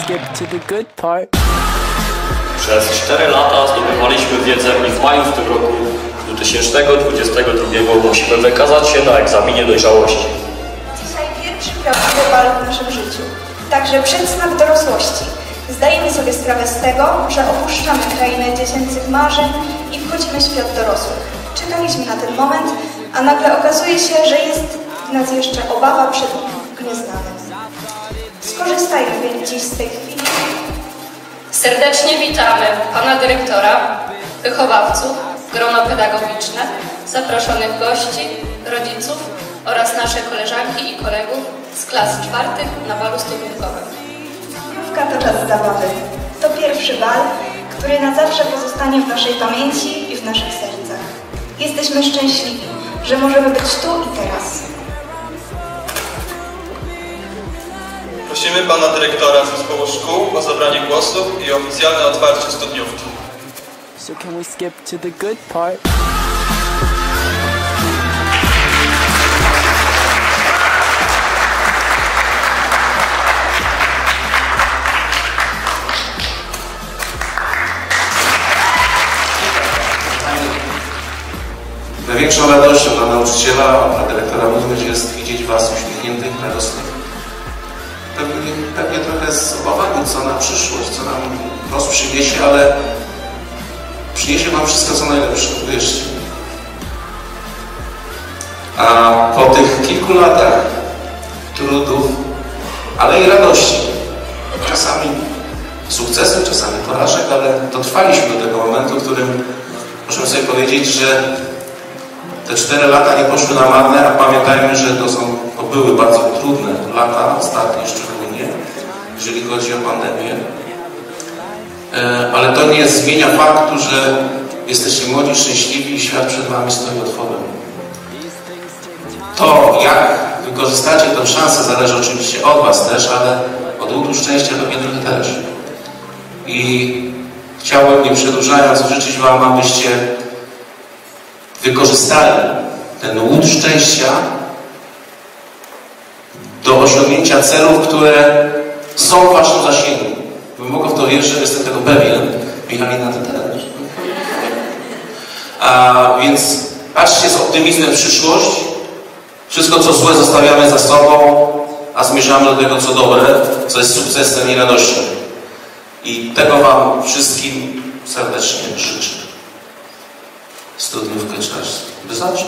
Przez 4 lata zdobywaliśmy wiedzę i w maju w tym roku 2022 musimy wykazać się na egzaminie dojrzałości. Dzisiaj pierwszy prawdziwy bal w naszym życiu, także przedsmak dorosłości. Zdajemy sobie sprawę z tego, że opuszczamy krainę dziecięcych marzeń i wchodzimy w świat dorosłych. Czekaliśmy na ten moment, a nagle okazuje się, że jest w nas jeszcze obawa przed nieznanym. Skorzystajmy więc dziś z tej chwili. Serdecznie witamy pana dyrektora, wychowawców, grono pedagogiczne, zaproszonych gości, rodziców oraz nasze koleżanki i kolegów z klas 4 na balu studniówkowym. Studniówka to czas zabawy. To pierwszy bal, który na zawsze pozostanie w naszej pamięci i w naszych sercach. Jesteśmy szczęśliwi, że możemy być tu i teraz. Prosimy pana dyrektora zespołu szkół o zabranie głosu i oficjalne otwarcie studniówki. So can we skip to the good part? Największą radością dla nauczyciela, dla dyrektora również jest widzieć was uśmiechniętych, radosnych. Pewnie trochę z obawami, co na przyszłość, co nam los przyniesie, ale przyniesie wam wszystko, co najlepsze, wierzcie. A po tych kilku latach trudów, ale i radości, czasami sukcesów, czasami porażek, ale dotrwaliśmy do tego momentu, w którym możemy sobie powiedzieć, że te 4 lata nie poszły na marne, a pamiętajmy, że to były bardzo trudne lata, ostatnie szczególnie, jeżeli chodzi o pandemię. Ale to nie zmienia faktu, że jesteście młodzi, szczęśliwi i świat przed wami stoi otworem. To, jak wykorzystacie tę szansę, zależy oczywiście od was też, ale od łudu szczęścia pewnie trochę też. I chciałbym, nie przedłużając, życzyć wam, abyście wykorzystali ten łód szczęścia do osiągnięcia celów, które są w waszym zasięgu. Głęboko w to wierzę, że jestem tego pewien. Michalina, ty też. Więc patrzcie z optymizmem w przyszłość. Wszystko, co złe, zostawiamy za sobą, a zmierzamy do tego, co dobre, co jest sukcesem i radością. I tego wam wszystkim serdecznie życzę. Studniówkę czas, by zacząć.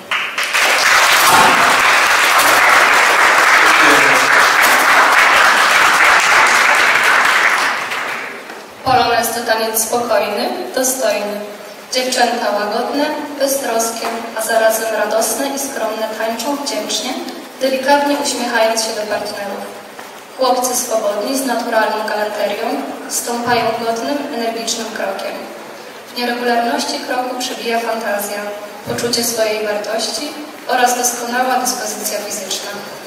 Polonez to taniec spokojny, dostojny. Dziewczęta łagodne, beztroskie, a zarazem radosne i skromne tańczą wdzięcznie, delikatnie uśmiechając się do partnerów. Chłopcy swobodni, z naturalną galanterią, stąpają godnym, energicznym krokiem. W nieregularności kroku przebija fantazja, poczucie swojej wartości oraz doskonała dyspozycja fizyczna.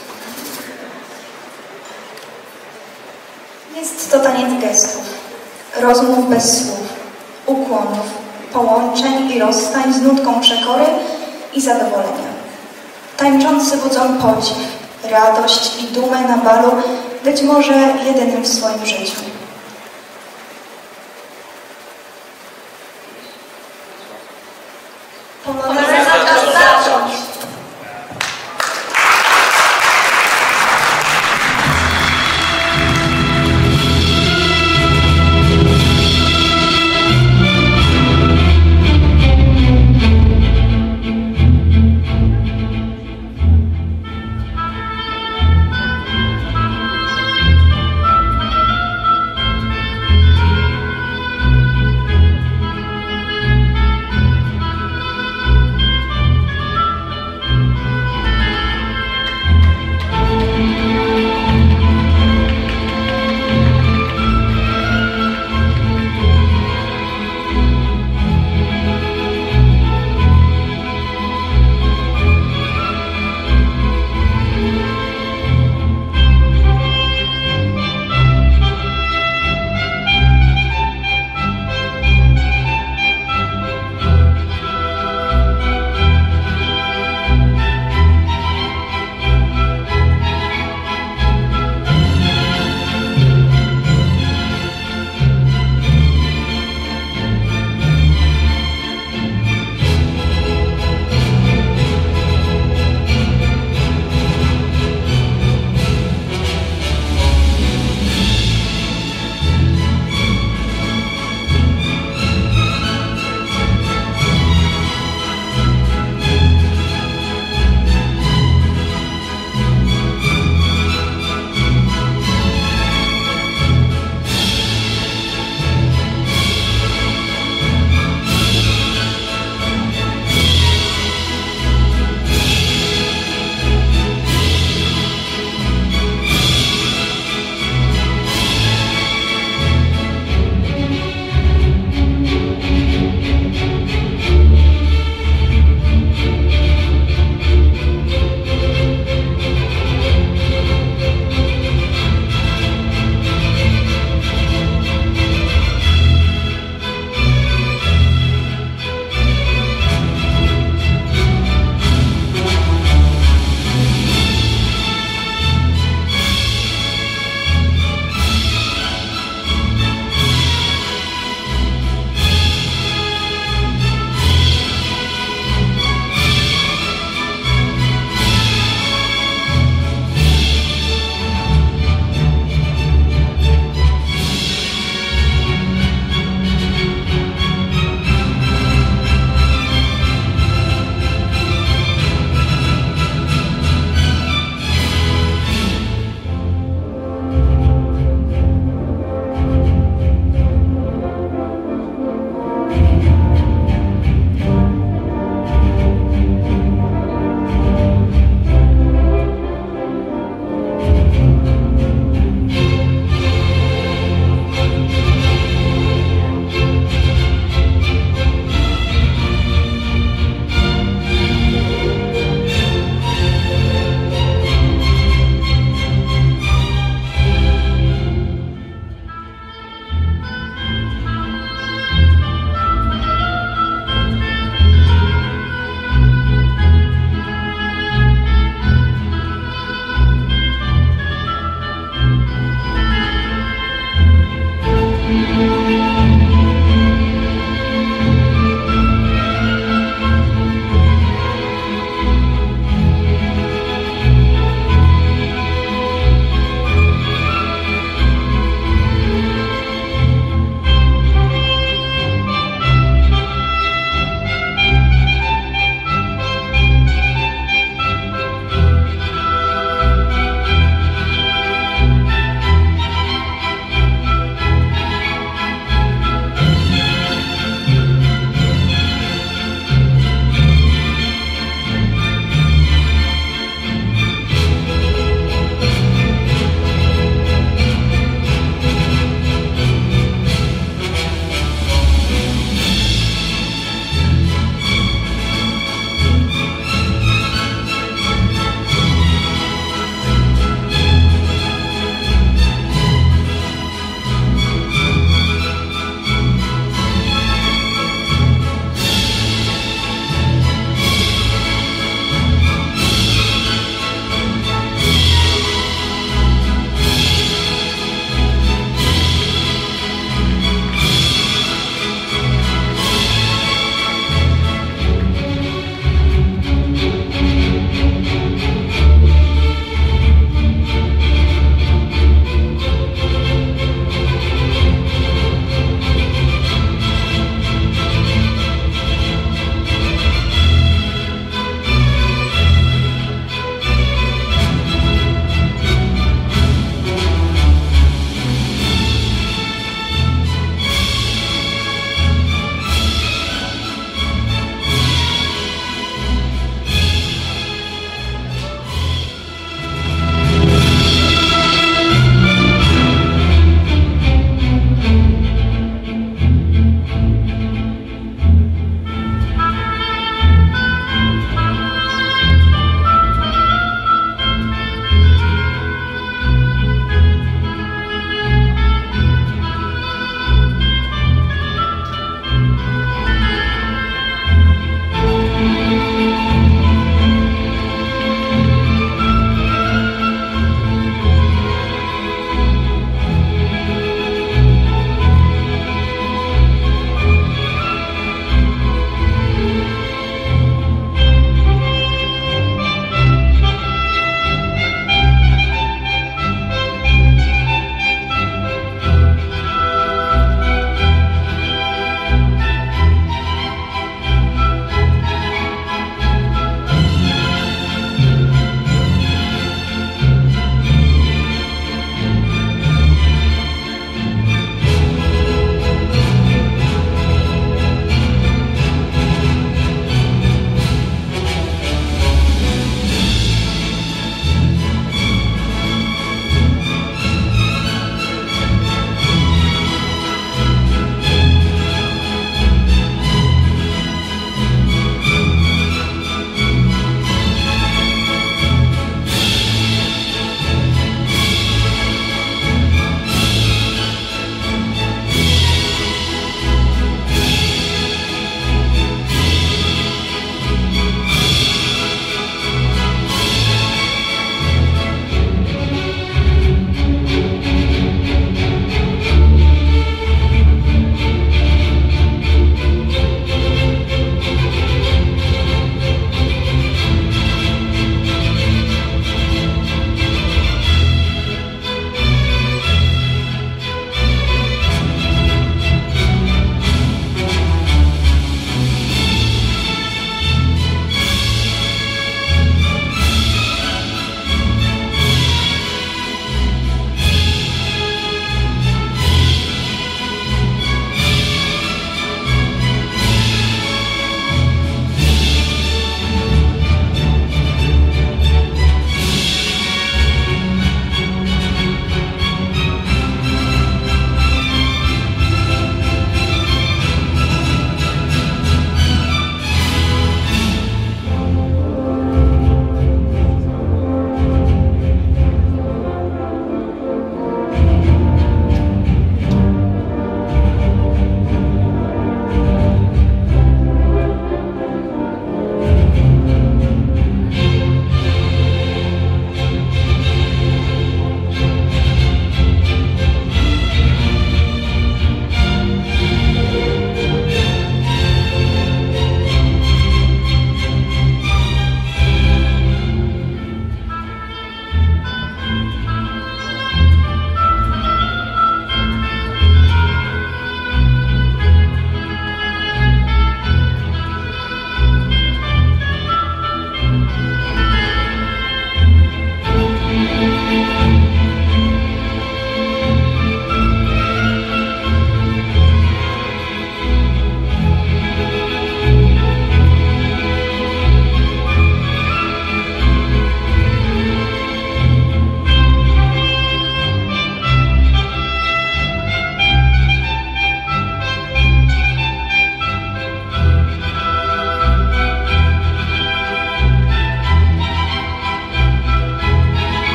Jest to taniec gestów, rozmów bez słów, ukłonów, połączeń i rozstań z nutką przekory i zadowolenia. Tańczący budzą podziw, radość i dumę na balu, być może jedynym w swoim życiu.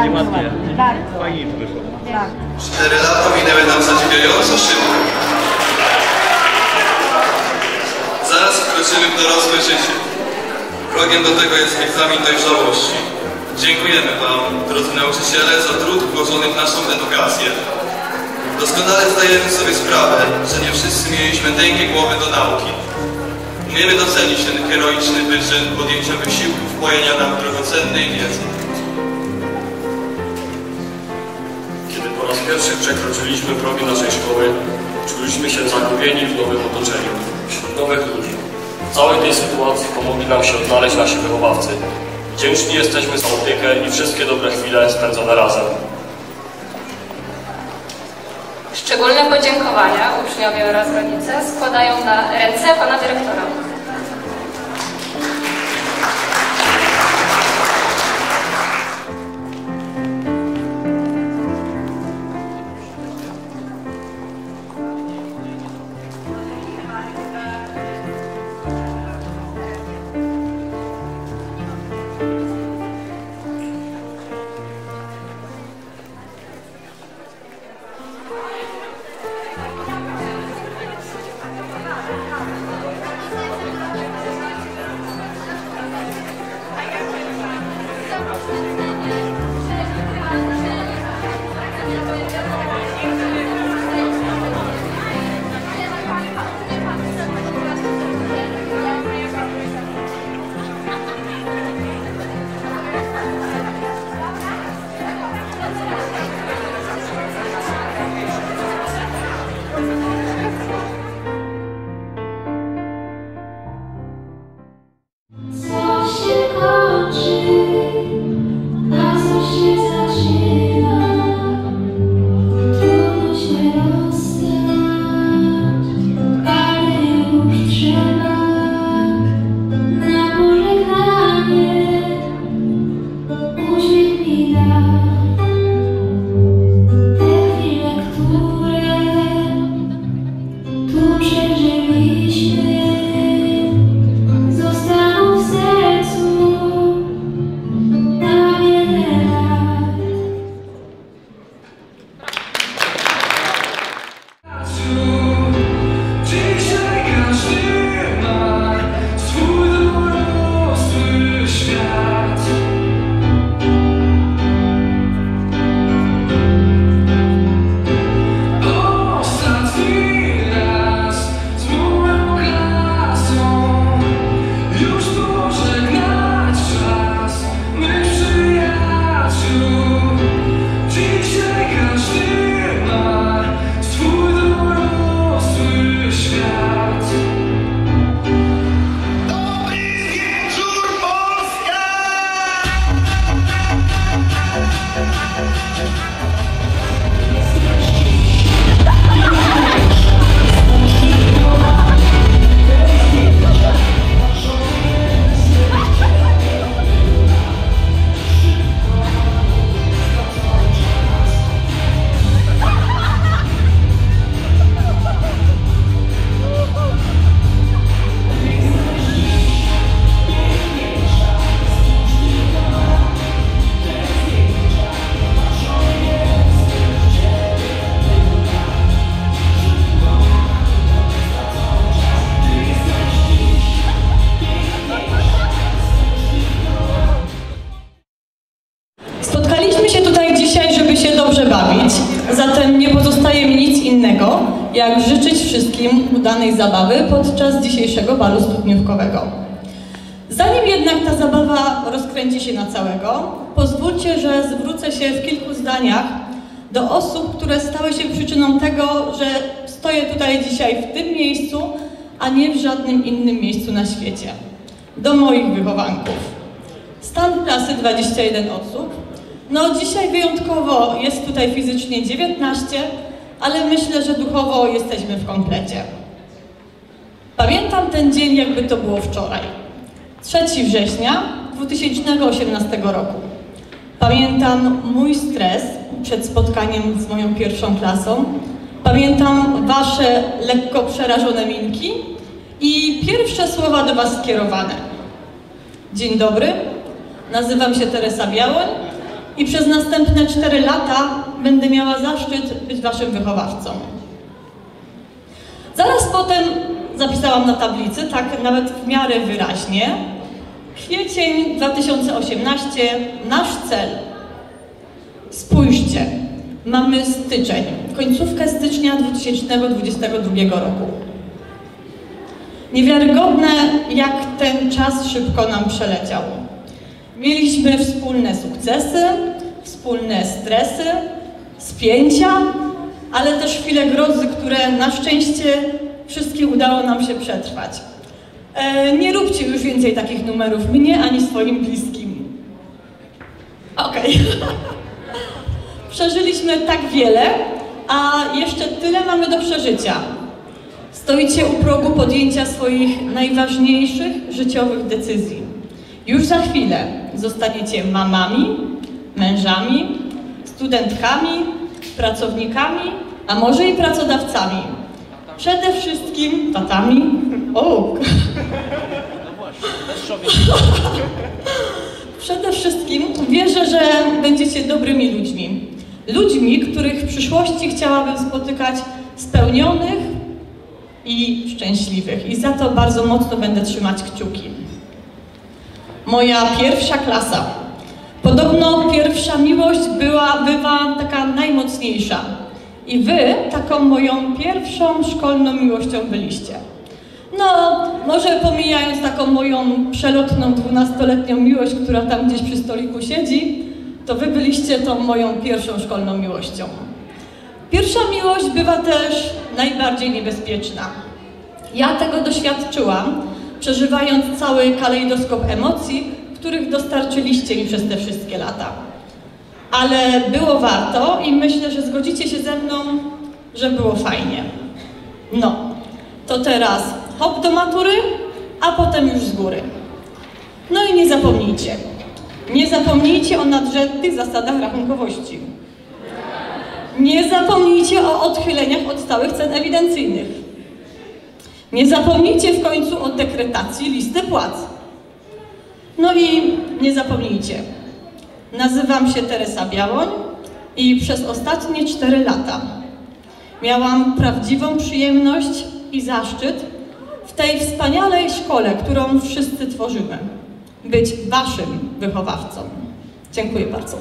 bardziej ładnie. Fajnie to wyszło. 4 lata minęły nam zadziwiająco szybko. Zaraz wkroczymy w dorosłe życie. Progiem do tego jest egzamin dojrzałości. Dziękujemy Wam, drodzy nauczyciele, za trud włożony w naszą edukację. Doskonale zdajemy sobie sprawę, że nie wszyscy mieliśmy tęgie głowy do nauki. Umiemy docenić ten heroiczny wyczyn podjęcia wysiłku wpojenia nam drogocennej wiedzy. Kiedy po raz pierwszy przekroczyliśmy progi naszej szkoły, czuliśmy się zagubieni w nowym otoczeniu, wśród nowych ludzi. W całej tej sytuacji pomogli nam się odnaleźć nasi wychowawcy. Wdzięczni jesteśmy za opiekę i wszystkie dobre chwile spędzone razem. Szczególne podziękowania uczniowie oraz rodzice składają na ręce pana dyrektora. Zatem nie pozostaje mi nic innego, jak życzyć wszystkim udanej zabawy podczas dzisiejszego balu studniówkowego. Zanim jednak ta zabawa rozkręci się na całego, pozwólcie, że zwrócę się w kilku zdaniach do osób, które stały się przyczyną tego, że stoję tutaj dzisiaj w tym miejscu, a nie w żadnym innym miejscu na świecie. Do moich wychowanków. Stan klasy 21 osób. No dzisiaj wyjątkowo jest tutaj fizycznie 19, ale myślę, że duchowo jesteśmy w komplecie. Pamiętam ten dzień, jakby to było wczoraj. 3 września 2018 roku. Pamiętam mój stres przed spotkaniem z moją pierwszą klasą. Pamiętam wasze lekko przerażone minki i pierwsze słowa do was skierowane. Dzień dobry, nazywam się Teresa Białoń i przez następne 4 lata będę miała zaszczyt być waszym wychowawcą. Zaraz potem zapisałam na tablicy, tak nawet w miarę wyraźnie, kwiecień 2018, nasz cel. Spójrzcie, mamy styczeń, końcówkę stycznia 2022 roku. Niewiarygodne, jak ten czas szybko nam przeleciał. Mieliśmy wspólne sukcesy, wspólne stresy, spięcia, ale też chwile grozy, które na szczęście wszystkie udało nam się przetrwać. Nie róbcie już więcej takich numerów mnie ani swoim bliskim. Okej. Przeżyliśmy tak wiele, a jeszcze tyle mamy do przeżycia. Stoicie u progu podjęcia swoich najważniejszych życiowych decyzji. Już za chwilę zostaniecie mamami, mężami, studentkami, pracownikami, a może i pracodawcami. Przede wszystkim tatami. Przede wszystkim wierzę, że będziecie dobrymi ludźmi. Ludźmi, których w przyszłości chciałabym spotykać spełnionych i szczęśliwych. I za to bardzo mocno będę trzymać kciuki. Moja pierwsza klasa. Podobno pierwsza miłość bywa taka najmocniejsza. I wy taką moją pierwszą szkolną miłością byliście. No, może pomijając taką moją przelotną 12-letnią miłość, która tam gdzieś przy stoliku siedzi, to wy byliście tą moją pierwszą szkolną miłością. Pierwsza miłość bywa też najbardziej niebezpieczna. Ja tego doświadczyłam, przeżywając cały kalejdoskop emocji, których dostarczyliście mi przez te wszystkie lata. Ale było warto i myślę, że zgodzicie się ze mną, że było fajnie. No, to teraz hop do matury, a potem już z góry. No i nie zapomnijcie. Nie zapomnijcie o nadrzędnych zasadach rachunkowości. Nie zapomnijcie o odchyleniach od stałych cen ewidencyjnych. Nie zapomnijcie w końcu o dekretacji listy płac. No i nie zapomnijcie. Nazywam się Teresa Białoń i przez ostatnie 4 lata miałam prawdziwą przyjemność i zaszczyt w tej wspaniałej szkole, którą wszyscy tworzymy, być waszym wychowawcą. Dziękuję bardzo.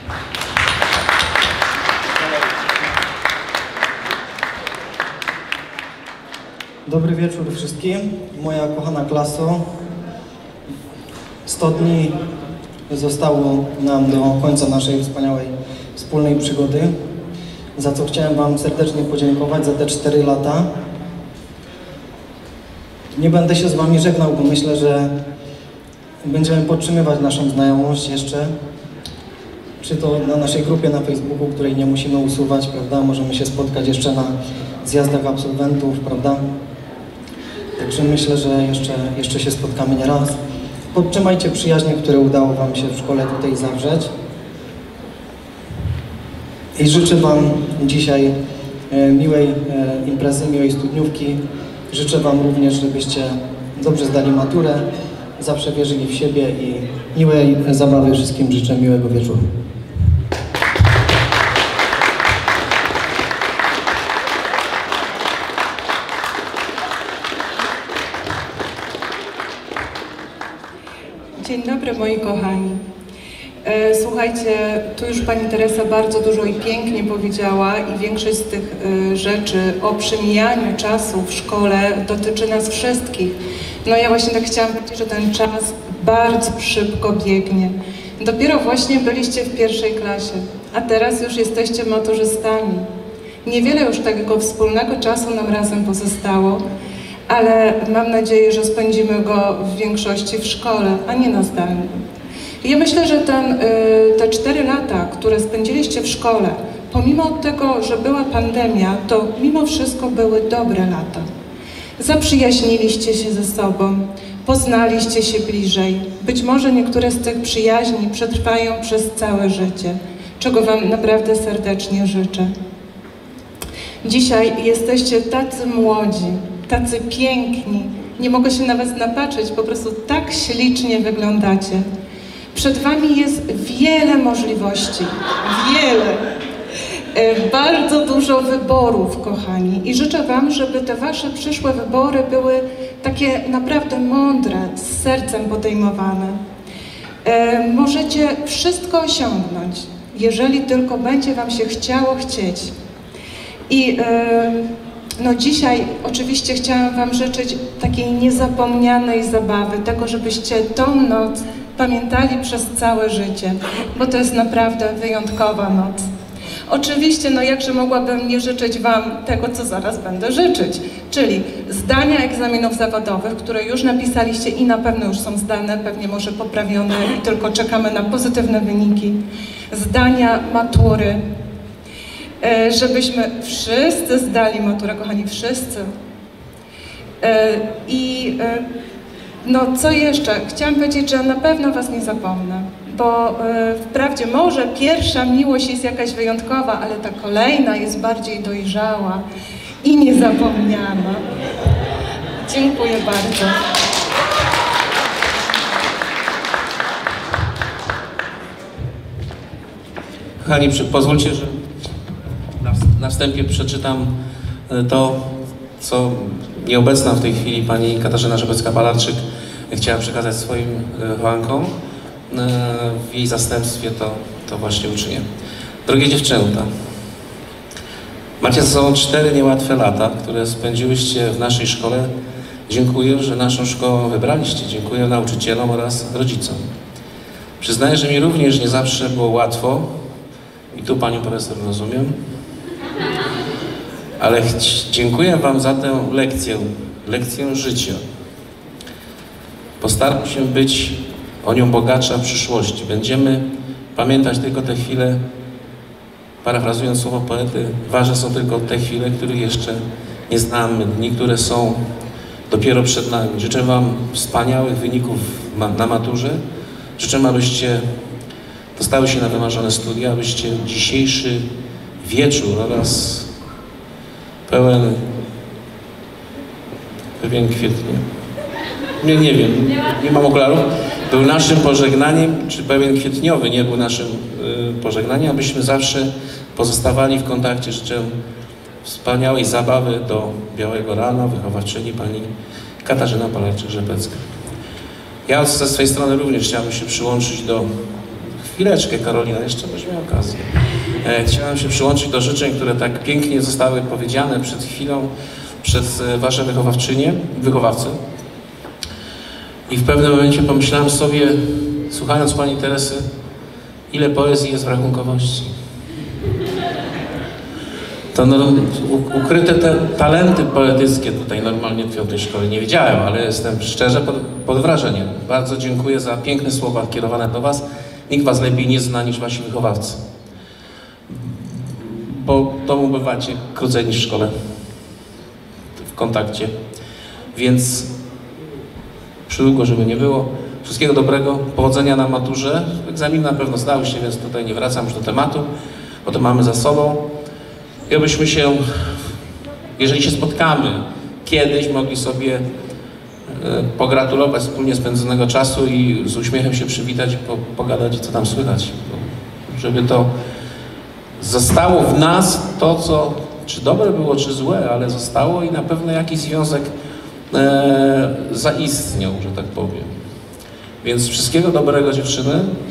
Dobry wieczór wszystkim. Moja kochana klaso. 100 dni zostało nam do końca naszej wspaniałej wspólnej przygody, za co chciałem wam serdecznie podziękować za te 4 lata. Nie będę się z wami żegnał, bo myślę, że będziemy podtrzymywać naszą znajomość jeszcze, czy to na naszej grupie na Facebooku, której nie musimy usuwać, prawda? Możemy się spotkać jeszcze na zjazdach absolwentów, prawda? Także myślę, że jeszcze się spotkamy nie raz. Podtrzymajcie przyjaźnie, które udało wam się w szkole tutaj zawrzeć. I życzę wam dzisiaj miłej imprezy, miłej studniówki. Życzę wam również, żebyście dobrze zdali maturę, zawsze wierzyli w siebie i miłej zabawy. Wszystkim życzę miłego wieczoru. Dzień dobry, moi kochani. Słuchajcie, tu już pani Teresa bardzo dużo i pięknie powiedziała i większość z tych rzeczy o przemijaniu czasu w szkole dotyczy nas wszystkich. No ja właśnie tak chciałam powiedzieć, że ten czas bardzo szybko biegnie. Dopiero właśnie byliście w 1. klasie, a teraz już jesteście maturzystami. Niewiele już takiego wspólnego czasu nam razem pozostało, ale mam nadzieję, że spędzimy go w większości w szkole, a nie na zdalnym. Ja myślę, że te 4 lata, które spędziliście w szkole, pomimo tego, że była pandemia, to mimo wszystko były dobre lata. Zaprzyjaźniliście się ze sobą, poznaliście się bliżej. Być może niektóre z tych przyjaźni przetrwają przez całe życie, czego wam naprawdę serdecznie życzę. Dzisiaj jesteście tacy młodzi, tacy piękni. Nie mogę się na was napatrzeć, po prostu tak ślicznie wyglądacie. Przed Wami jest wiele możliwości, wiele. Bardzo dużo wyborów, kochani. I życzę Wam, żeby te Wasze przyszłe wybory były takie naprawdę mądre, z sercem podejmowane. Możecie wszystko osiągnąć, jeżeli tylko będzie Wam się chcieć. I no dzisiaj oczywiście chciałam Wam życzyć takiej niezapomnianej zabawy, tego, żebyście tą noc pamiętali przez całe życie, bo to jest naprawdę wyjątkowa noc. Oczywiście, no jakże mogłabym nie życzyć Wam tego, co zaraz będę życzyć, czyli zdania egzaminów zawodowych, które już napisaliście i na pewno już są zdane, pewnie może poprawione i tylko czekamy na pozytywne wyniki. Zdania matury, żebyśmy wszyscy zdali maturę, kochani, wszyscy. No co jeszcze? Chciałam powiedzieć, że na pewno Was nie zapomnę, bo wprawdzie może pierwsza miłość jest jakaś wyjątkowa, ale ta kolejna jest bardziej dojrzała i niezapomniana. Dziękuję bardzo. Kochani, pozwólcie, że na wstępie przeczytam to, co nieobecna w tej chwili pani Katarzyna Rzepecka-Palarczyk chciała przekazać swoim wychowankom. W jej zastępstwie to właśnie uczynię. Drogie dziewczęta, macie za sobą 4 niełatwe lata, które spędziłyście w naszej szkole. Dziękuję, że naszą szkołę wybraliście. Dziękuję nauczycielom oraz rodzicom. Przyznaję, że mi również nie zawsze było łatwo i tu panią profesor rozumiem, ale dziękuję Wam za tę lekcję życia. Postaram się być o nią bogatsza w przyszłości. Będziemy pamiętać tylko te chwile, parafrazując słowo poety, ważne są tylko te chwile, których jeszcze nie znamy, dni, które są dopiero przed nami. Życzę Wam wspaniałych wyników na maturze. Życzę, abyście dostały się na wymarzone studia, abyście dzisiejszy wieczór oraz pełen kwietnia. Nie wiem, nie mam okularów. Był naszym pożegnaniem, czy pełen kwietniowy nie był naszym pożegnaniem, abyśmy zawsze pozostawali w kontakcie. Życzę wspaniałej zabawy do białego rana, wychowawczyni pani Katarzyna Palarczyk-Rzepecka. Ja ze swojej strony również chciałbym się przyłączyć do... Chwileczkę, Karolina, jeszcze weźmie okazję. Chciałem się przyłączyć do życzeń, które tak pięknie zostały powiedziane przed chwilą przez wasze wychowawcy. I w pewnym momencie pomyślałem sobie, słuchając pani Teresy, ile poezji jest w rachunkowości. To ukryte te talenty poetyckie tutaj normalnie w tej szkole nie wiedziałem, ale jestem szczerze pod wrażeniem. Bardzo dziękuję za piękne słowa kierowane do Was. Nikt Was lepiej nie zna niż Wasi wychowawcy. Bo to bywacie krócej niż w szkole, w kontakcie. Więc przydługo, żeby nie było. Wszystkiego dobrego, powodzenia na maturze. Egzamin na pewno zdał się, więc tutaj nie wracam już do tematu, bo to mamy za sobą. I abyśmy się, jeżeli się spotkamy, kiedyś mogli sobie pogratulować wspólnie spędzonego czasu i z uśmiechem się przywitać i pogadać, co tam słychać. Żeby to zostało w nas, to co, czy dobre było, czy złe, ale zostało i na pewno jakiś związek zaistniał, że tak powiem. Więc wszystkiego dobrego, dziewczyny.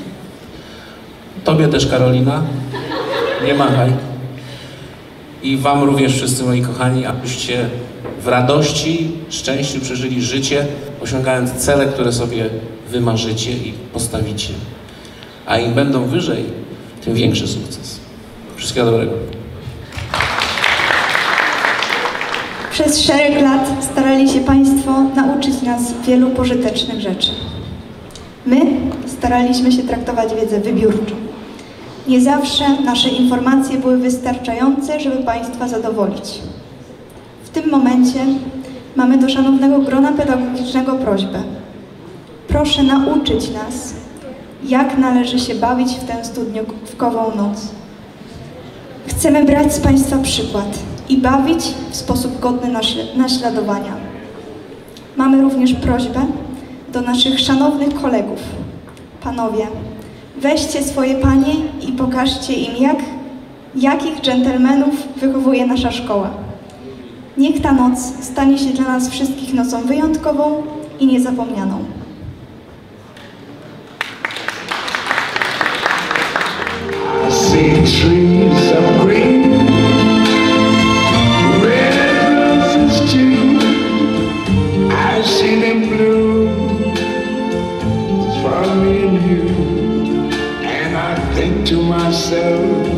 Tobie też, Karolina. Nie machaj. I Wam również wszyscy, moi kochani, abyście w radości, szczęściu przeżyli życie, osiągając cele, które sobie wymarzycie i postawicie. A im będą wyżej, tym większy sukces. Wszystkiego dobrego. Przez szereg lat starali się Państwo nauczyć nas wielu pożytecznych rzeczy. My staraliśmy się traktować wiedzę wybiórczo. Nie zawsze nasze informacje były wystarczające, żeby Państwa zadowolić. W tym momencie mamy do szanownego grona pedagogicznego prośbę. Proszę nauczyć nas, jak należy się bawić w tę studniówkową noc. Chcemy brać z Państwa przykład i bawić w sposób godny naśladowania. Mamy również prośbę do naszych szanownych kolegów. Panowie, weźcie swoje panie i pokażcie im, jakich dżentelmenów wychowuje nasza szkoła. Niech ta noc stanie się dla nas wszystkich nocą wyjątkową i niezapomnianą. I see trees of green, red roses too. I see them blue for me and you. And I think to myself,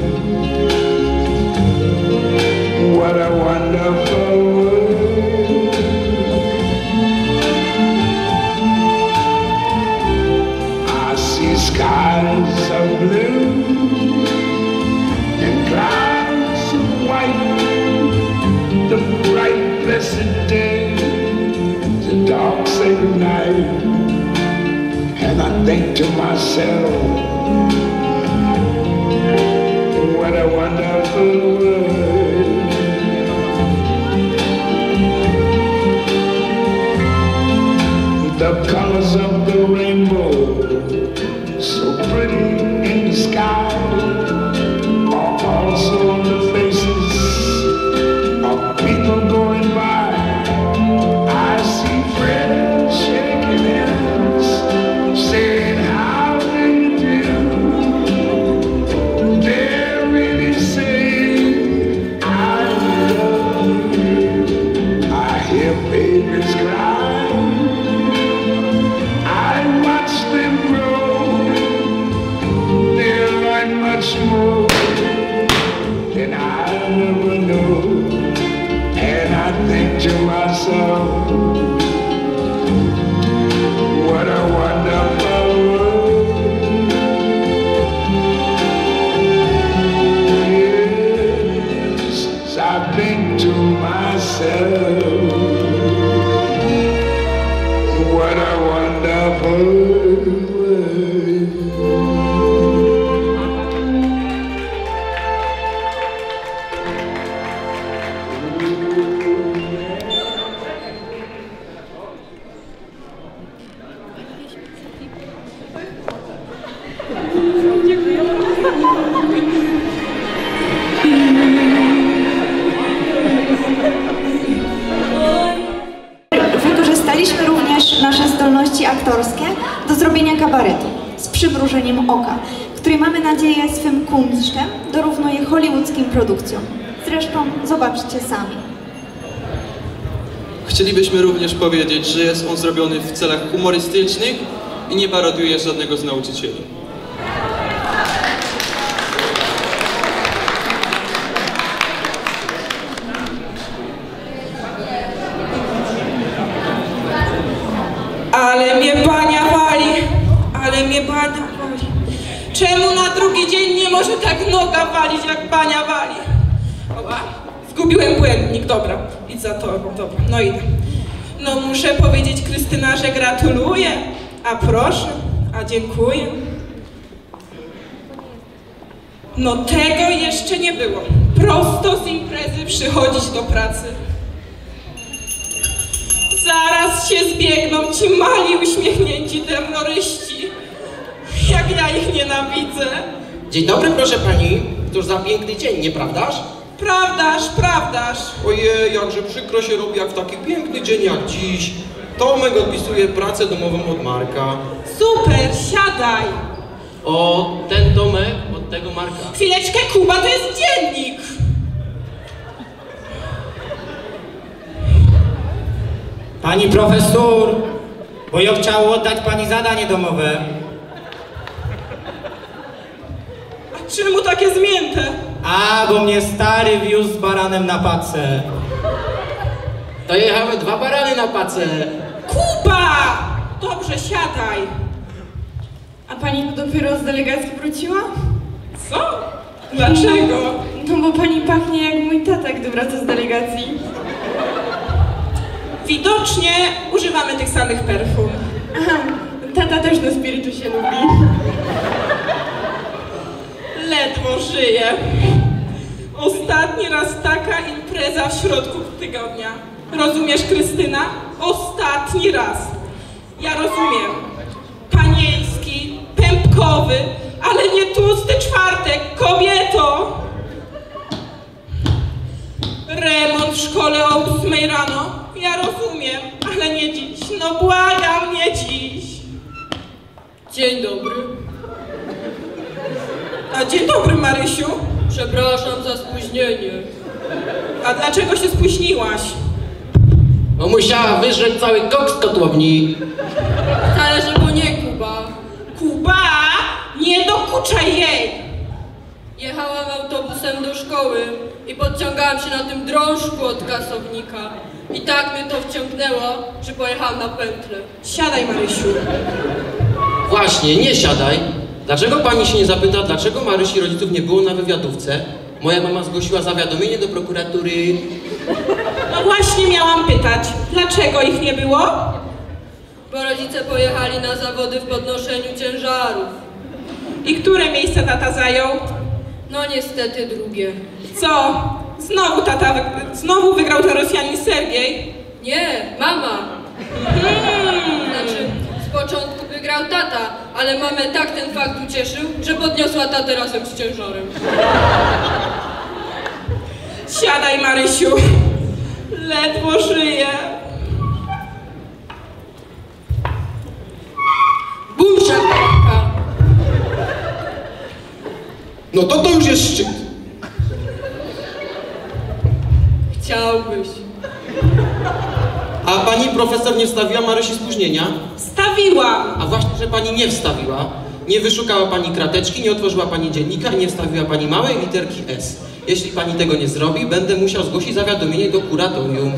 what a wonderful world. I see skies of blue and clouds of white, the bright blessed day, the dark sacred night. And I think to myself, what a wonderful world. The colors of the rainbow, so pretty in the sky, are also on the faces of people going by. I see friends shaking hands, saying how do you do. They're really saying I love you. I hear babies cry, I watch them grow. They learn much more than I ever know. And I think to myself, what a wonderful world. Yes, I think to myself, what a wonderful world. Wykorzystaliśmy również nasze zdolności aktorskie do zrobienia kabaretu z przymrużeniem oka, który mamy nadzieję swym kunsztem dorównuje hollywoodzkim produkcjom. Zresztą zobaczcie sami. Chcielibyśmy również powiedzieć, że jest on zrobiony w celach humorystycznych i nie parodiuje żadnego z nauczycieli. Ale mnie bania wali, ale mnie bania wali. Czemu na drugi dzień nie może tak noga walić, jak bania wali? Oła, zgubiłem błędnik, dobra, idź za tobą, dobra, no idę. No muszę powiedzieć, Krystyna, że gratuluję, a proszę, a dziękuję. No tego jeszcze nie było. Prosto z imprezy przychodzić do pracy. Zaraz się zbiegną ci mali, uśmiechnięci terroryści. Jak ja ich nienawidzę. Dzień dobry, proszę pani. Cóż za piękny dzień, nieprawdaż? Prawdaż, prawdaż. Ojej, jakże przykro się robi, jak w taki piękny dzień jak dziś. Tomek odpisuje pracę domową od Marka. Super, siadaj. O, ten Tomek od tego Marka. Chwileczkę, Kuba, to jest dziennik. Pani profesor, bo ja chciał oddać pani zadanie domowe. A czemu takie zmięte? A, bo mnie stary wiózł z baranem na pacę. To jechały 2 barany na pacę. Kuba! Dobrze, siadaj. A pani dopiero z delegacji wróciła? Co? Dlaczego? No bo pani pachnie jak mój tata, gdy wraca z delegacji. Widocznie używamy tych samych perfum. Aha, tata też na spirytusie lubi. Ledwo żyję. Ostatni raz taka impreza w środku tygodnia. Rozumiesz, Krystyna? Ostatni raz. Ja rozumiem. Panieński, zwykle nie dziś. No błagam, nie dziś. Dzień dobry. A dzień dobry, Marysiu. Przepraszam za spóźnienie. A dlaczego się spóźniłaś? Bo musiała wyżreć cały kok z kotłowni. Wcale, że bo nie Kuba. Kuba, nie dokuczaj jej. Jechałam autobusem do szkoły i podciągałam się na tym drążku od kasownika. I tak mnie to wciągnęło, że pojechałam na pętlę. Siadaj, Marysiu. Właśnie, nie siadaj. Dlaczego pani się nie zapyta, dlaczego Marysi rodziców nie było na wywiadówce? Moja mama zgłosiła zawiadomienie do prokuratury. No właśnie miałam pytać, dlaczego ich nie było? Bo rodzice pojechali na zawody w podnoszeniu ciężarów. I które miejsce tata zajął? No niestety drugie. Co? Znowu wygrał ten Rosjanin Sergiej? Nie, mama. Znaczy, z początku wygrał tata, ale mamę tak ten fakt ucieszył, że podniosła tatę razem z ciężarem. Siadaj, Marysiu. Ledwo żyję. Bum, szarpka. No to już jest szczyt. Chciałbyś. A pani profesor nie wstawiła Marysi spóźnienia? Wstawiłam. A właśnie, że pani nie wstawiła. Nie wyszukała pani krateczki, nie otworzyła pani dziennika, nie wstawiła pani małej literki S. Jeśli pani tego nie zrobi, będę musiał zgłosić zawiadomienie do kuratorium.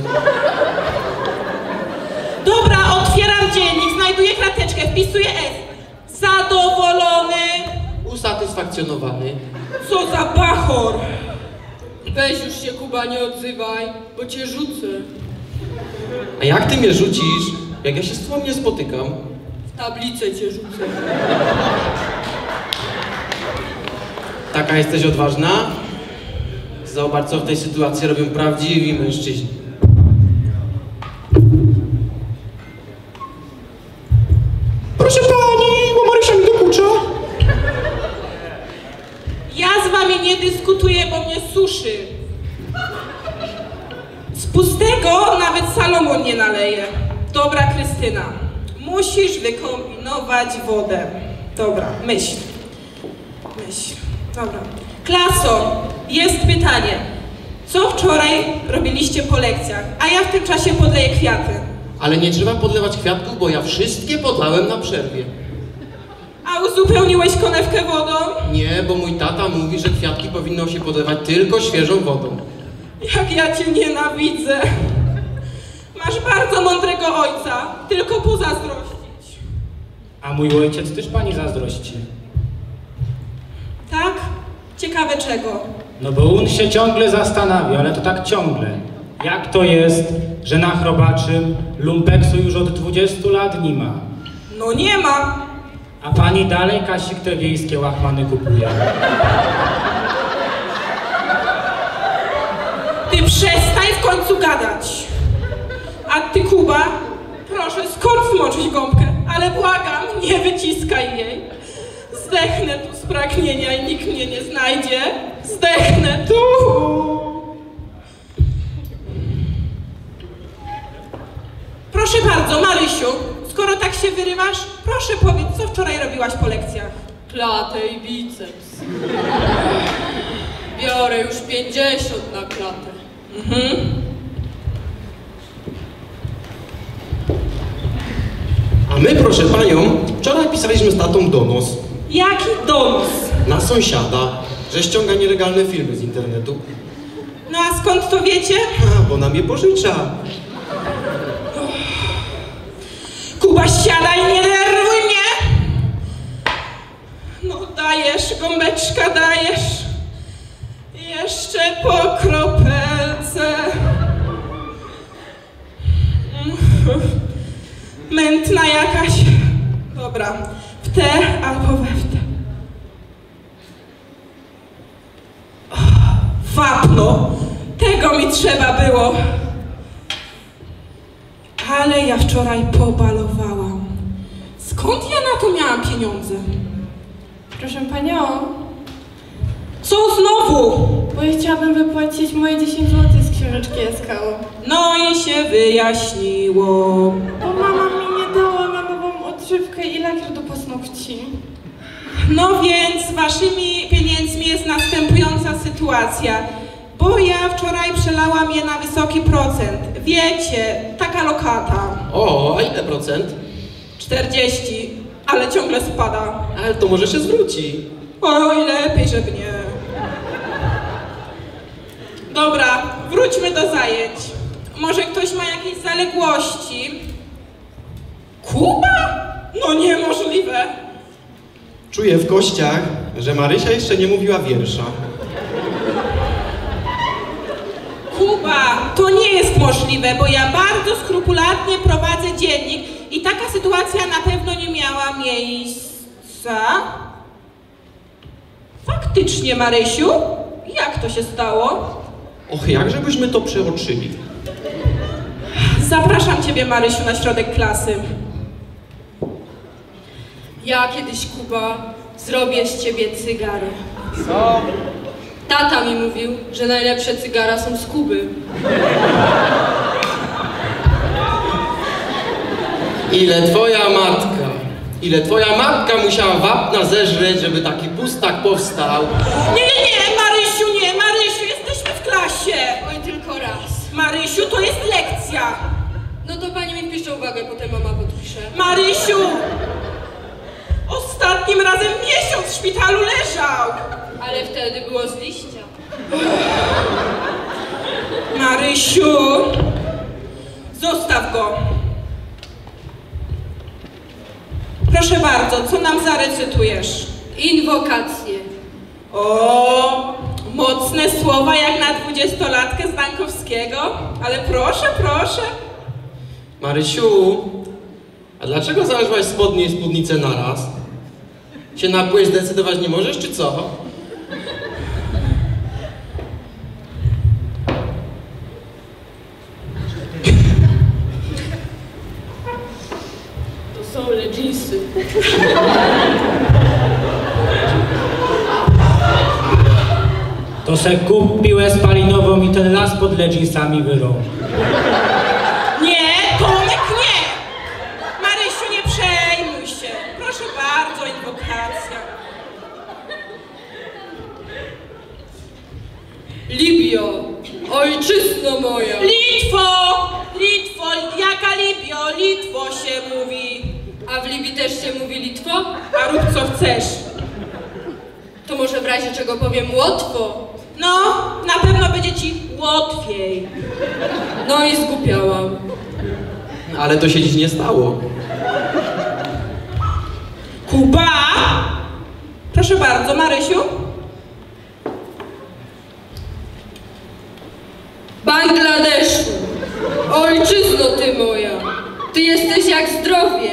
Dobra, otwieram dziennik, znajduję krateczkę, wpisuję S. Zadowolony. Usatysfakcjonowany. Co za bachor. Weź już się, Kuba, nie odzywaj, bo cię rzucę. A jak ty mnie rzucisz, jak ja się z tobą nie spotykam? W tablicę cię rzucę. Taka jesteś odważna? Zobacz, co w tej sytuacji robią prawdziwi mężczyźni. Proszę pani, bo Marysia mi dokucza. Ja z wami nie dyskutuję, bo mnie suszy. Z pustego nawet Salomon nie naleje. Dobra, Krystyna, musisz wykombinować wodę. Dobra, myśl. Dobra. Klaso, jest pytanie. Co wczoraj robiliście po lekcjach, a ja w tym czasie podleję kwiaty. Ale nie trzeba podlewać kwiatków, bo ja wszystkie podlałem na przerwie. A uzupełniłeś konewkę wodą? Nie, bo mój tata mówi, że kwiatki powinno się podlewać tylko świeżą wodą. Jak ja cię nienawidzę. Masz bardzo mądrego ojca, tylko pozazdrościć. A mój ojciec też pani zazdrości. Tak? Ciekawe czego? No bo on się ciągle zastanawia, ale to tak ciągle. Jak to jest, że na Chrobaczym lumpeksu już od 20 lat nie ma? No nie ma. A pani dalej, Kasik, te wiejskie łachmany kupuje. Ty przestań w końcu gadać. A ty, Kuba, proszę, skąd zmoczyć gąbkę? Ale błagam, nie wyciskaj jej. Zdechnę tu z pragnienia i nikt mnie nie znajdzie. Zdechnę tu. Proszę bardzo, Marysiu, skoro tak się wyrywasz, proszę powiedz, co wczoraj robiłaś po lekcjach? Klatę i biceps. Biorę już 50 na klatę. A my, proszę panią, wczoraj pisaliśmy z tatą donos. Jaki donos? Na sąsiada, że ściąga nielegalne filmy z internetu. No a skąd to wiecie? A, bo nam je pożycza. Kuba, siadaj, nie denerwuj mnie! No dajesz, gąbeczka, dajesz. Jeszcze po kropelce. Mętna jakaś. Dobra, w te albo we w te. Wapno, tego mi trzeba było. Ale ja wczoraj pobalowałam. Skąd ja na to miałam pieniądze? Proszę panią, Co znowu? bo ja chciałabym wypłacić moje 10 zł z książeczki Eskao. No i się wyjaśniło. Bo mama mi nie dała na nową odżywkę i lakier do paznokci. No więc waszymi pieniędzmi jest następująca sytuacja. Bo ja wczoraj przelałam je na wysoki procent. Wiecie, taka lokata. O, a ile procent? 40, ale ciągle spada. Ale to może się zwróci. Oj, lepiej, żeby nie. Dobra, wróćmy do zajęć. Może ktoś ma jakieś zaległości? Kuba? No niemożliwe. Czuję w kościach, że Marysia jeszcze nie mówiła wiersza. Kuba, to nie jest możliwe, bo ja bardzo skrupulatnie prowadzę dziennik i taka sytuacja na pewno nie miała miejsca. Faktycznie, Marysiu? Jak to się stało? Och, jakże byśmy to przeoczyli. Zapraszam ciebie, Marysiu, na środek klasy. Ja kiedyś, Kuba, zrobię z ciebie cygarę. Co? Tata mi mówił, że najlepsze cygara są z Kuby. Ile twoja matka musiała wapna zeżreć, żeby taki pustak powstał. Nie, Marysiu, jesteśmy w klasie. Oj, tylko raz. Marysiu, to jest lekcja. No to pani mi wpisze uwagę, potem mama podpisze. Marysiu! Ostatnim razem miesiąc w szpitalu leżał. Ale wtedy było z liścia. Marysiu! Zostaw go. Proszę bardzo, co nam zarecytujesz? Inwokacje. O, mocne słowa jak na 20-latkę z Dankowskiego. Ale proszę, proszę. Marysiu, a dlaczego założyłaś spodnie i spódnicę naraz? Się na płeć zdecydować nie możesz, czy co? To są leginsy. To se kup piłę spalinową i ten las pod leginsami wyrąb. Nie, Tomek, nie! Marysiu, nie przejmuj się. Proszę bardzo, inwokacja. Libio, ojczyzno moja. Litwo! Litwo! Jaka Libio? Litwo się mówi. A w Libii też się mówi Litwo? A rób co chcesz. To może w razie czego powiem Łotwo? No, na pewno będzie ci łatwiej. No i zgłupiałam. Ale to się dziś nie stało. Kuba! Proszę bardzo, Marysiu. Bangladeszu, ojczyzno ty moja, ty jesteś jak zdrowie.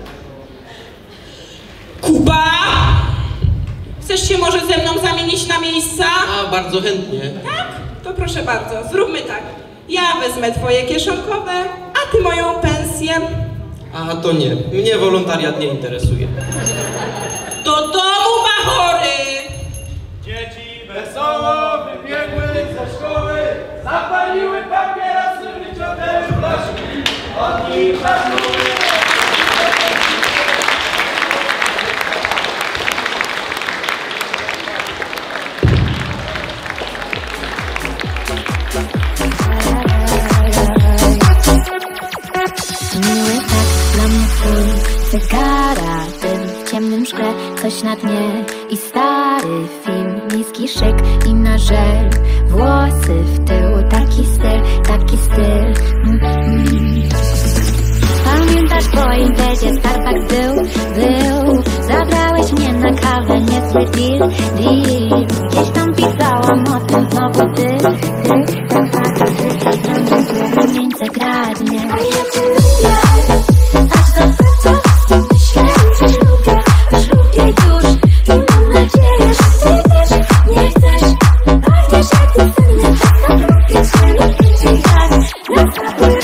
Kuba! Chcesz się może ze mną zamienić na miejsca? A, bardzo chętnie. Tak? To proszę bardzo, zróbmy tak. Ja wezmę twoje kieszonkowe, a ty moją pensję. A to nie, mnie wolontariat nie interesuje. Do domu, bachory! Dzieci wesoło wybiegły ze szkoły, zapaliły papierosy, wyciągnęły flaszki, od nich żarnuły. Miły tak dla mnie twój cygara, dym w ciemnym szkle, coś na dnie i stary film, niski szyk i na żel, włosy w tył, taki styl. Pamiętasz po imprezie Starbucks był, zabrałeś mnie na kawę, niezły deal. Gdzieś tam pisałam o tym znowu ty, między gradnie. A ja cię lubię, aż za bardzo myślę, że lubię już i mam nadzieję, że ty też nie chcesz. Pachniesz jak ty sen, tak lubię cię tak, naprawdę lubię.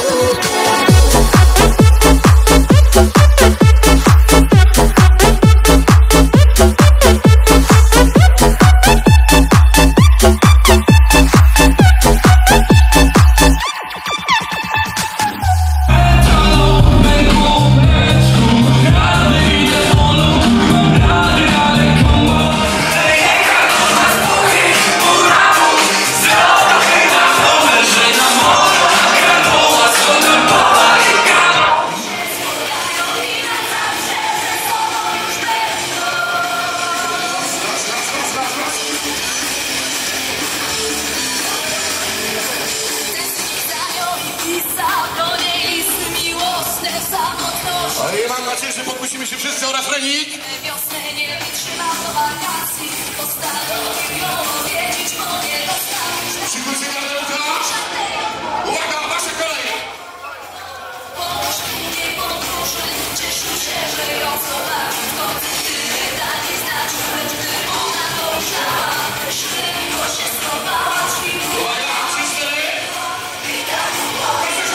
wszyscy o refrenik. Wiosny nie wytrzyma do wakacji, postanowił ją odwiedzić, bo nie dostaniesz. Przykrójcie gardełka. Uwaga, wasza kolej. Połóż mnie podróży, cieszył się, że ją zobaczył. To tyle dalej znaczył, lecz gdy ona dojrzała, szybko się schowała drzwi. Uwaga, wszyscy. I tak było.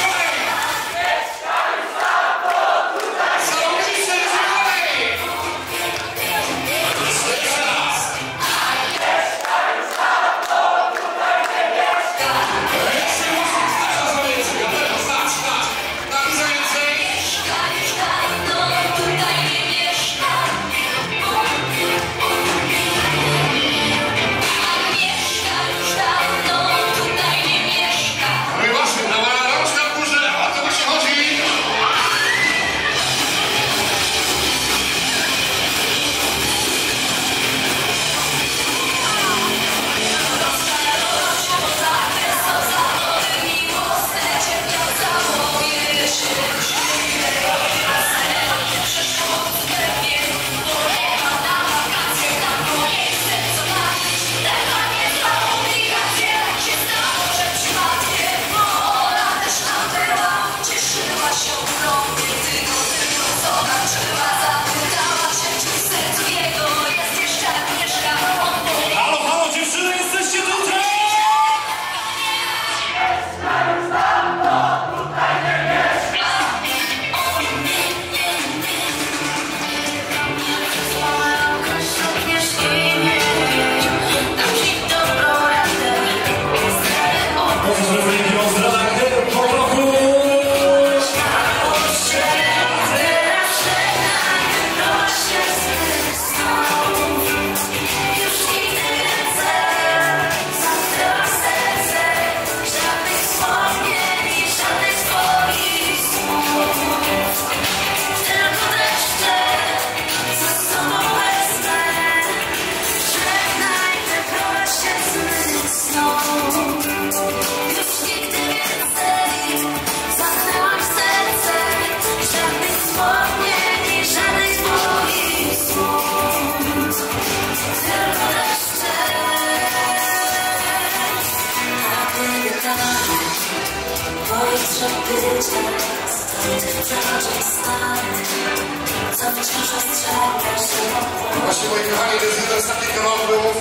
Właśnie, moi kochani, to jest jeden z ostatnich kawałków.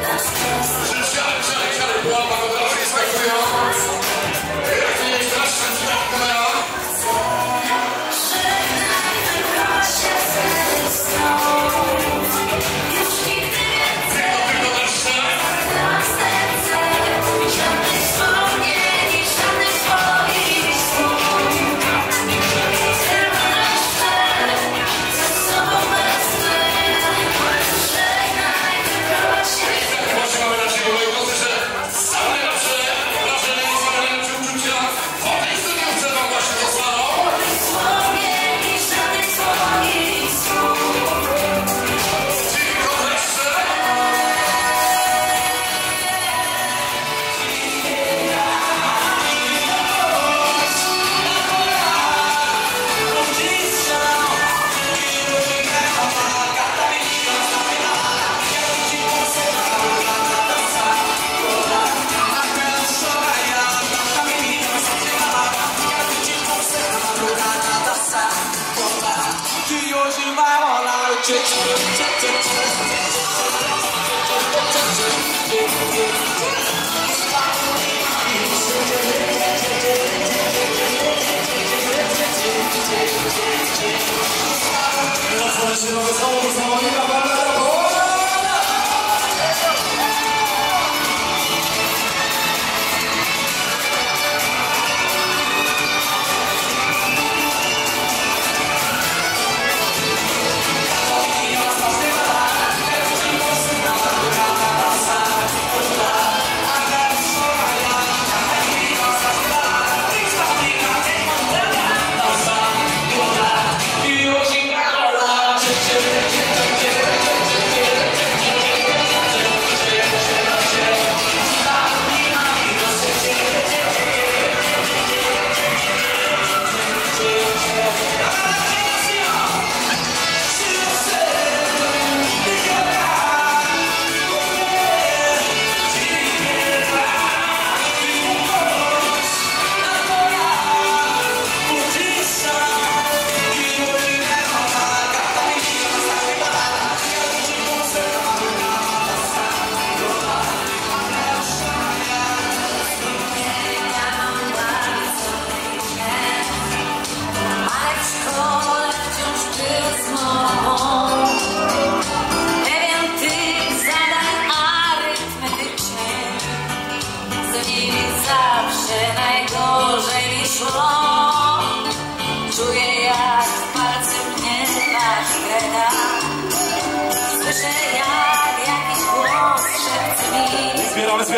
Siadaj, pułapa, bo teraz nie skakują. Jak to nie jest straszne, przyjdzie kamera. Właśnie mamy naszego mojego że same nasze wrażenie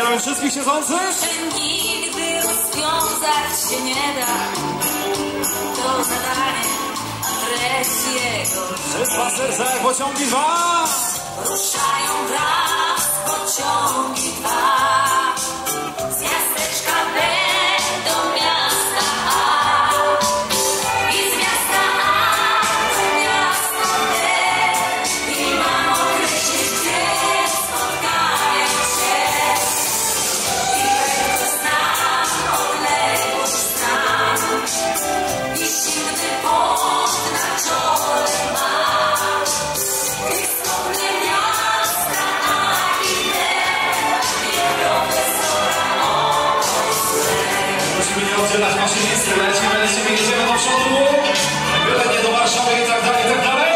Pozdrawiam wszystkich siedzących. Nigdy rozwiązać się nie da. To zadanie Andresiego. Dwa serca jak pociągi dwa. Ruszają wraz pociągi dwa. Z miasteczka B do miasta A. I z miasta A do miasta B. I mam określić, gdzie spotkają się. I tego znam, odległość znam. I silny pot na czole mam. I wspomnę miasta A i B. I profesora Musimy nie oddzielać maszynisty, lecimy, jedziemy do przodu. Byle nie do Warszawy i tak dalej, i tak dalej.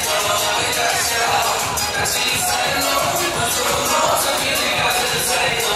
Say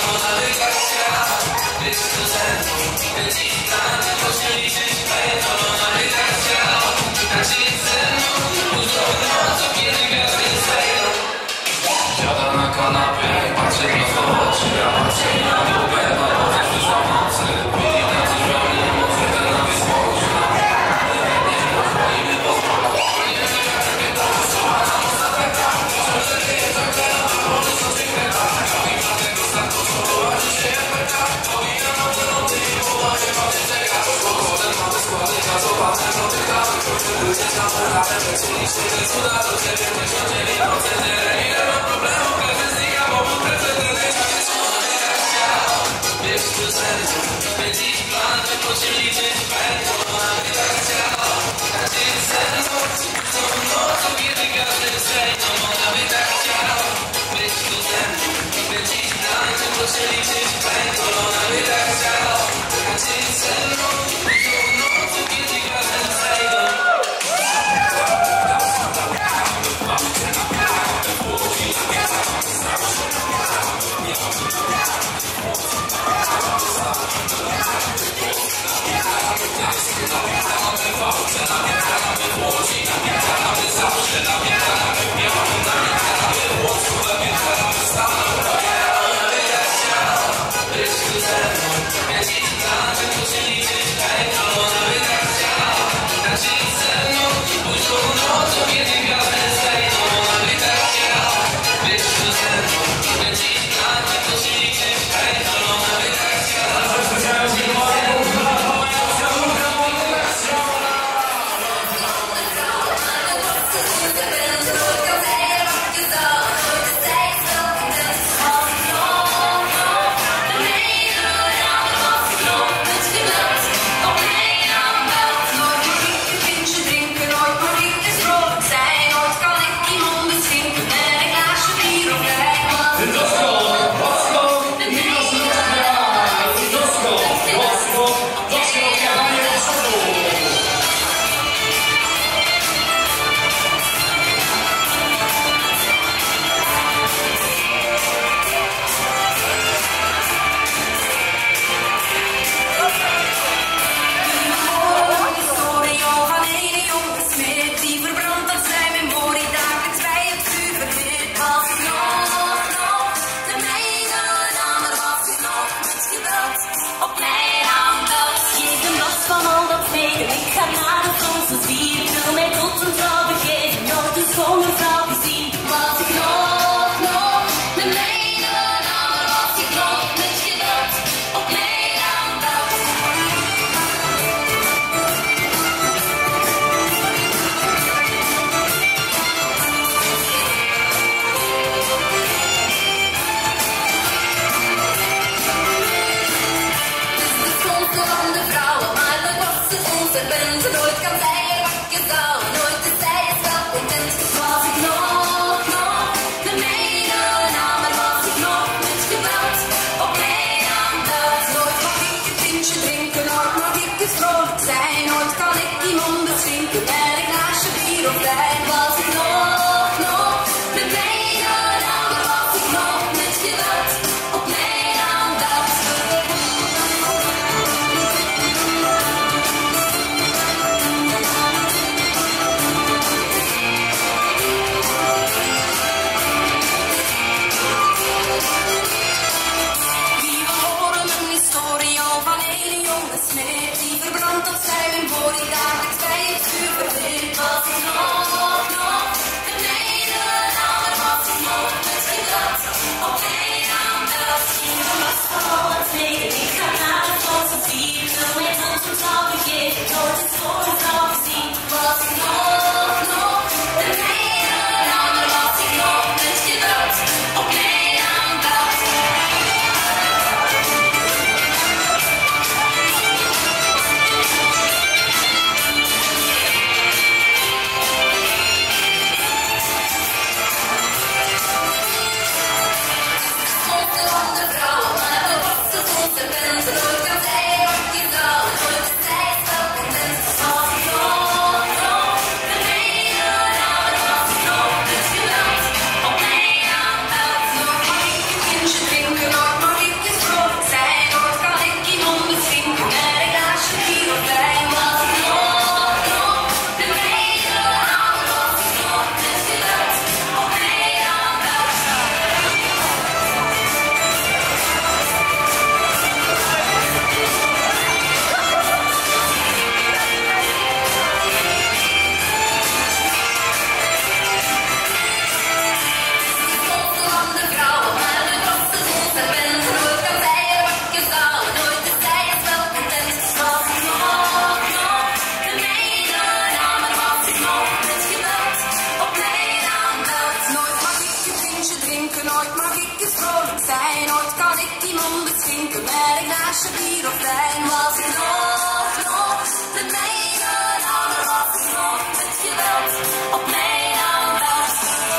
We'll be right back. nooit mag ik eens vrolijk zijn. Nooit kan ik iemand beschinken met een glaasje bier of wijn. Was ik nog de mijne, nou dan was ik nog met geweld op mijn aandacht.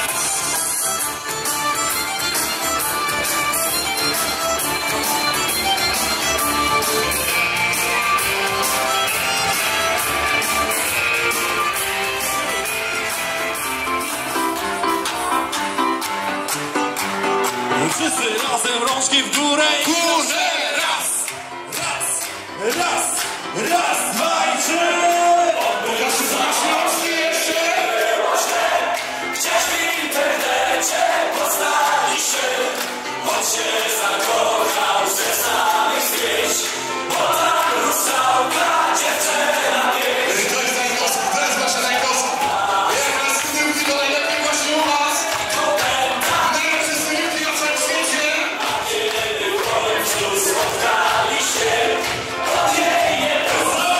Wszyscy razem rączki w górę i górę! Raz, raz, raz, raz, dwa i trzy! Odbywasz rączki jeszcze! Gdzieś w internecie poznaliśmy, on się zakochał ze samych zdjęć, bo tam rusałka dziewczyna pięć. To jest najgorsze, to jest wasze najgorsze. Jak nas studiówki to najlepiej właśnie u was. Najlepsze studiówki na całym świecie. A kiedy w końcu spotkali się, od jej nie było.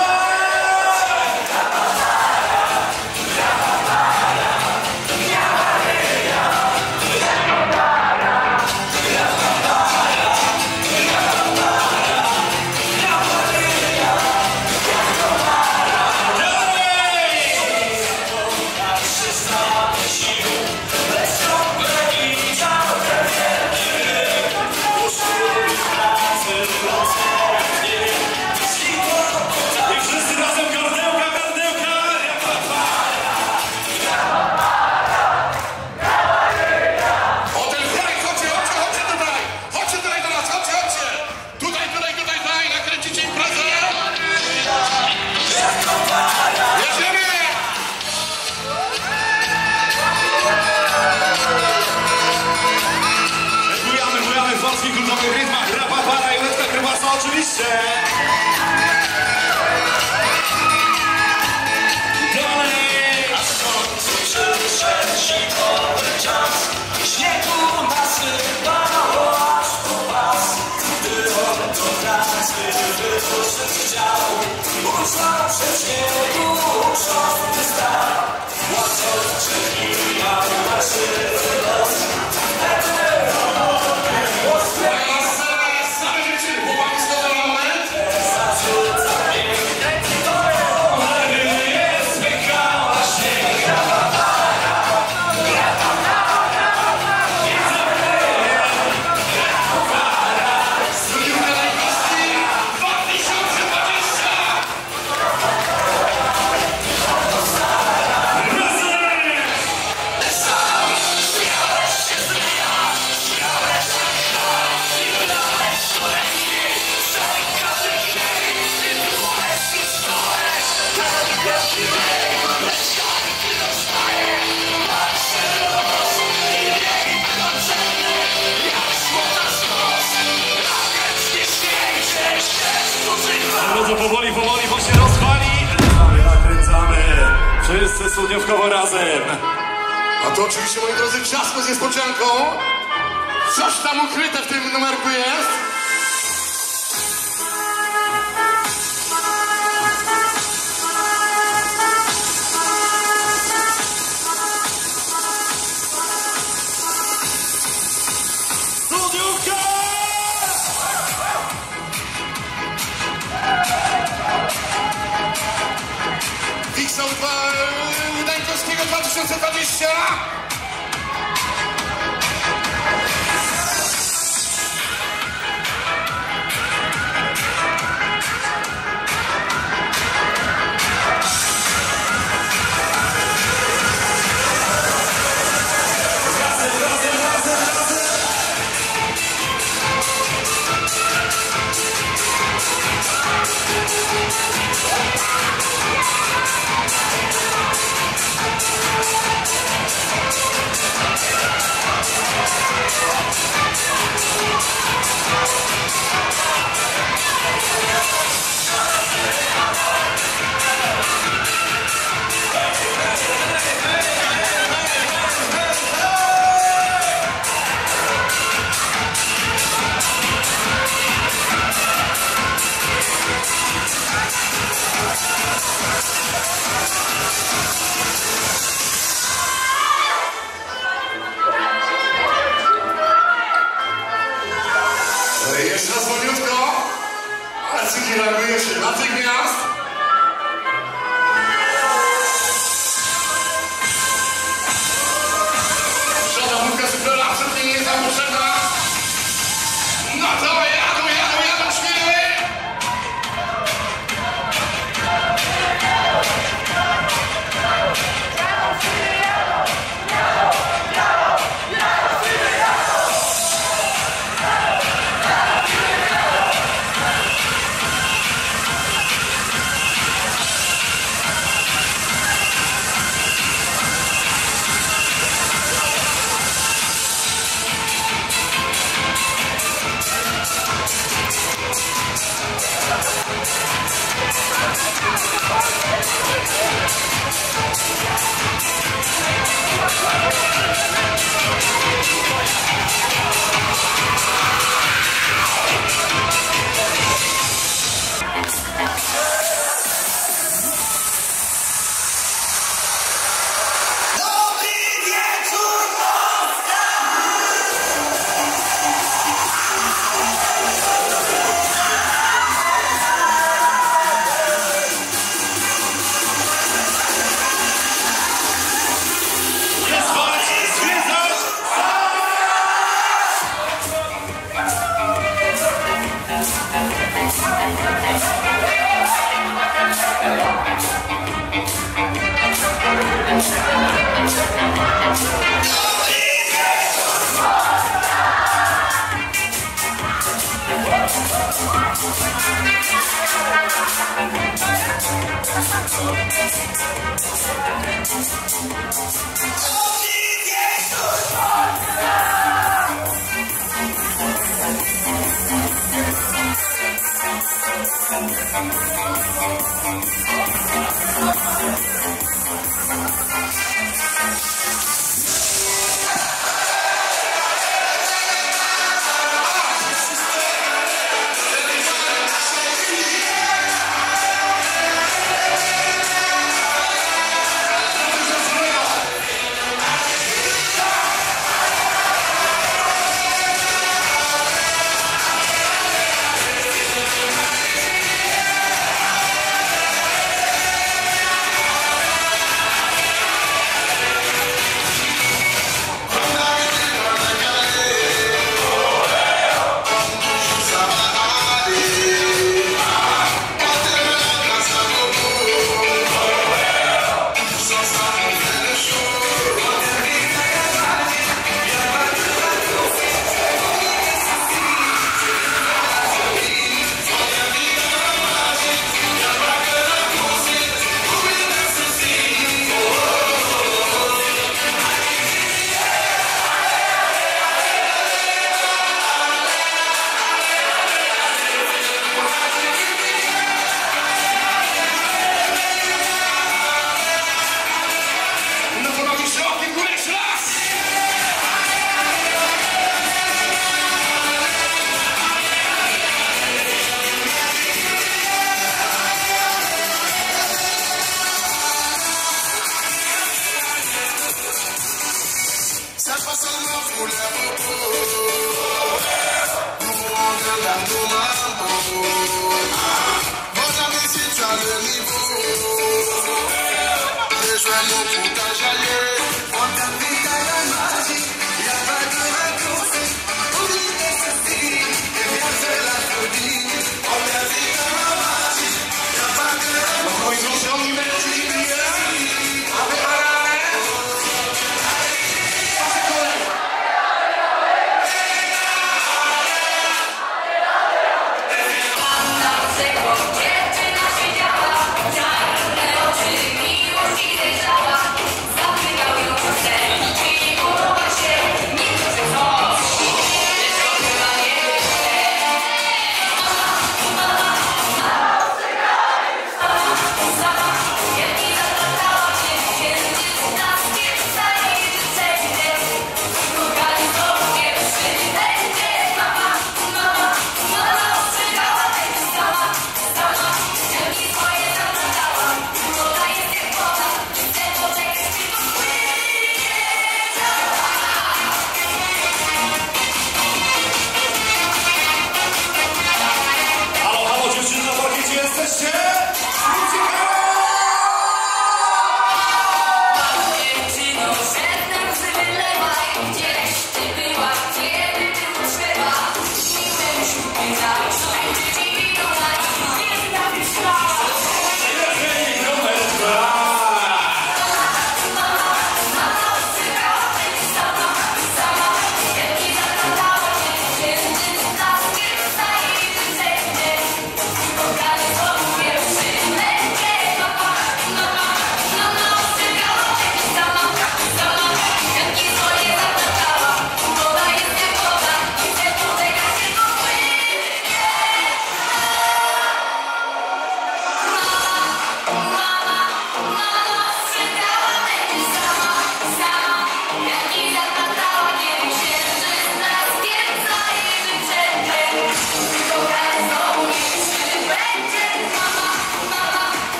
Oczywiście! Dalej! A w końcu przyszedł zimowy czas, śniegu nasypało aż po pas. Gdy on do pracy wyszedł chciał, uznał przed śniegu uczony stan. Łatwo przebijał na krzywy los, powoli, bo się rozwali. Nakręcamy. Wszyscy studniówkowo razem. A to oczywiście, moi drodzy, ciasto z niespodzianką. Coś tam ukryte w tym numerku jest. Studniówka! Wixał Dańkowskiego 2020. Taksówki reaguje się natychmiast. Żadna wódka syplera absolutnie nie jest nam potrzebna. No to jadą śmiały! Dziewczyna siedziała,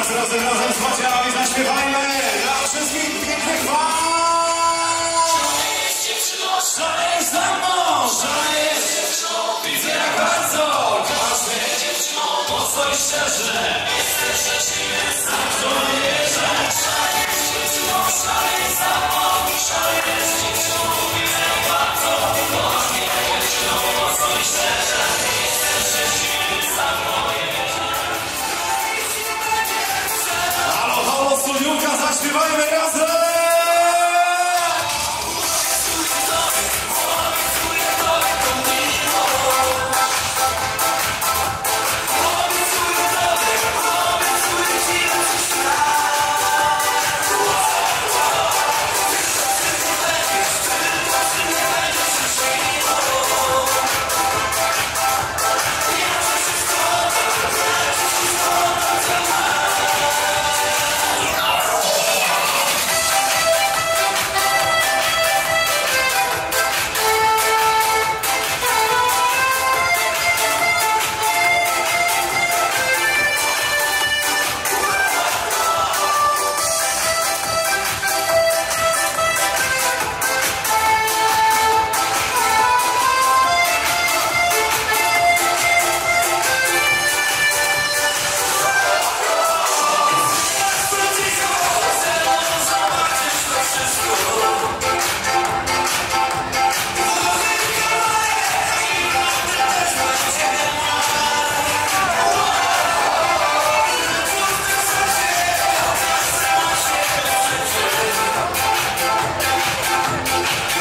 razem z Maciami zaśpiewajmy dla wszystkich pięknych wam! Szalejesz dziewczyno, szalejesz za mną, szalejesz dziewczyno, widzę jak bardzo każdy dziewczyno, mocno i szczerze jesteś szczęśliwy, sam to wierzę. Szalejesz dziewczyno, szalejesz za mną, szalejesz dziewczyno, widzę jak bardzo każdy dziewczyno, mocno i szczerze jesteś szczęśliwy, sam to wierzę. Halo, halo, studiówka, zaśpiewajmy razem!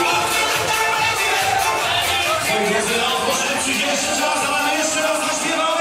Jeszcze raz, ale jeszcze raz zaśpiewamy!